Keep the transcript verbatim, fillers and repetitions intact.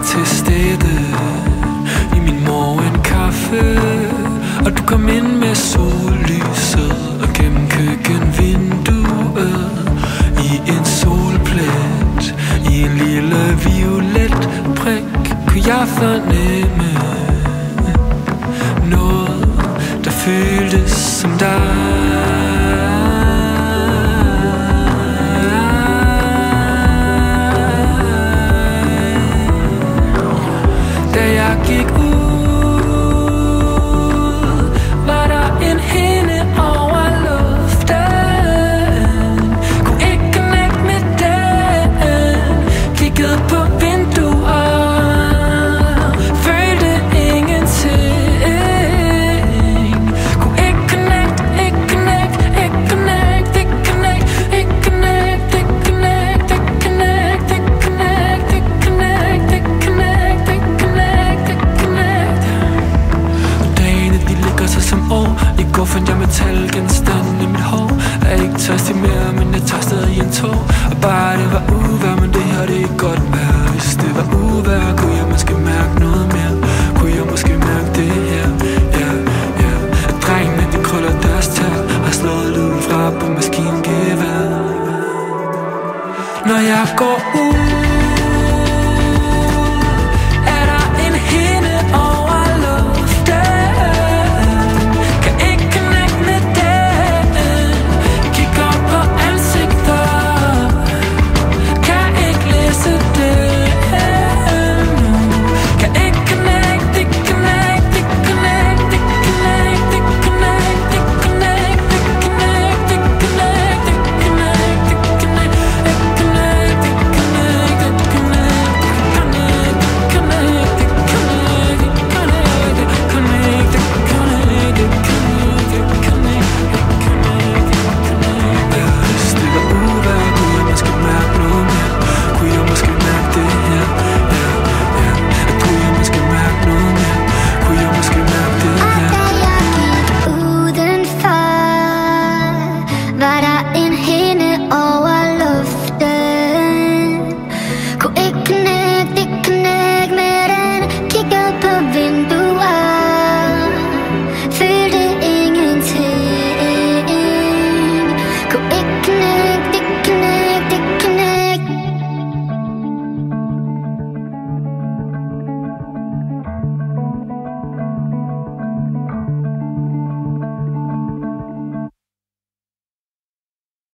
til stede i min morgenkaffe, og du kom ind med sollyset og gennem køkkenvinduet i en solplet, i en lille violet prik kunne jeg fornemme noget, der føltes som dig. Da jeg gik ud